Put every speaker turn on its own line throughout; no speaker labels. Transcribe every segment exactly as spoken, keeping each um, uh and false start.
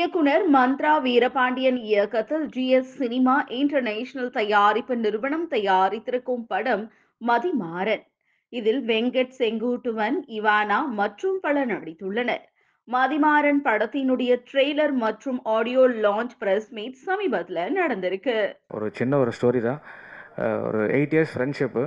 இயக்குனர் மந்த்ரா வீரபாண்டியன் இயக்கத்தில் GS cinema international தயாரிப்பு நிறுவனம் தயாரித்திருக்கும் படம் மதிமாறன். இதில் வெங்கட் செங்குட்டுவன், இவானா மற்றும் பலர் நடித்துள்ளனர். மதிமாறன் படத்தினுடைய ட்ரெய்லர் மற்றும் ஆடியோ லான்ச் பிரஸ் மீட் சமீபத்தில் நடந்திருக்கு.
ஒரு சின்ன ஒரு ஸ்டோரி தான். ஒரு எயிட் இயர்ஸ் ஃப்ரெண்ட்ஷிப்பு.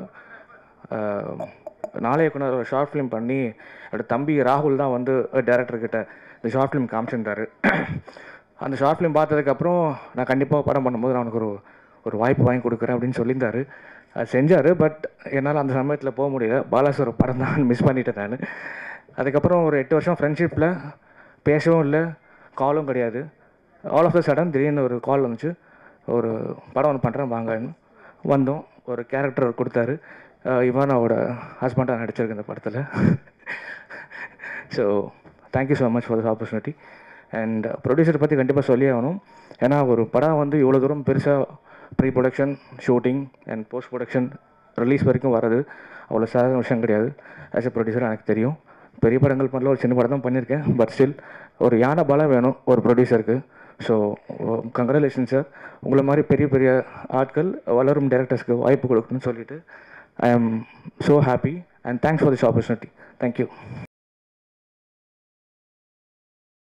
நாளை இயக்குனர் ஒரு ஷார்ட் ஃபிலிம் பண்ணி என்னோட தம்பி ராகுல் தான் வந்து டேரக்டர்கிட்ட இந்த ஷார்ட் ஃபிலிம் காமிச்சிருந்தார். அந்த ஷார்ட் ஃபிலிம் பார்த்ததுக்கப்புறம் நான் கண்டிப்பாக படம் பண்ணும்போது நான் அவனுக்கு ஒரு ஒரு வாய்ப்பு வாங்கி கொடுக்குறேன் அப்படின்னு சொல்லியிருந்தார். அது செஞ்சார். பட் என்னால் அந்த சமயத்தில் போக முடியல. பாலாசர் படம் தான் மிஸ் பண்ணிட்டேன் நான். அதுக்கப்புறம் ஒரு எட்டு வருஷம் ஃப்ரெண்ட்ஷிப்பில் பேசவும் இல்லை, காலும் கிடையாது. ஆல் ஆஃப் த சடன் திடீர்னு ஒரு கால் வந்துச்சு, ஒரு படம் ஒன்று பண்ணுறேன் வாங்கன்னு. வந்தோம். ஒரு கேரக்டர் கொடுத்தாரு. இவானாவோட ஹஸ்பண்டாக நடிச்சிருக்கு இந்த படத்தில். So thank you so much for this opportunity. And producer பற்றி கண்டிப்பாக சொல்லி ஆகணும். ஏன்னா ஒரு படம் வந்து இவ்வளோ தூரம் பெருசாக pre production, shooting and post production, release வரைக்கும் வர்றது அவ்வளோ சாதாரண விஷயம் கிடையாது. ஆஸ் எ ப்ரொடியூசர் எனக்கு தெரியும். பெரிய படங்கள் பண்ணல, ஒரு சின்ன படம் தான் பண்ணியிருக்கேன். பட் ஸ்டில் ஒரு யானை பலம் வேணும் ஒரு ப்ரொடியூசருக்கு. So congratulation sir. உங்களை மாதிரி பெரிய பெரிய ஆட்கள் வளரும் டைரக்டர்ஸ்க்கு வாய்ப்பு கொடுக்கணும்னு சொல்லிட்டு I am so happy and thanks for this opportunity. Thank you.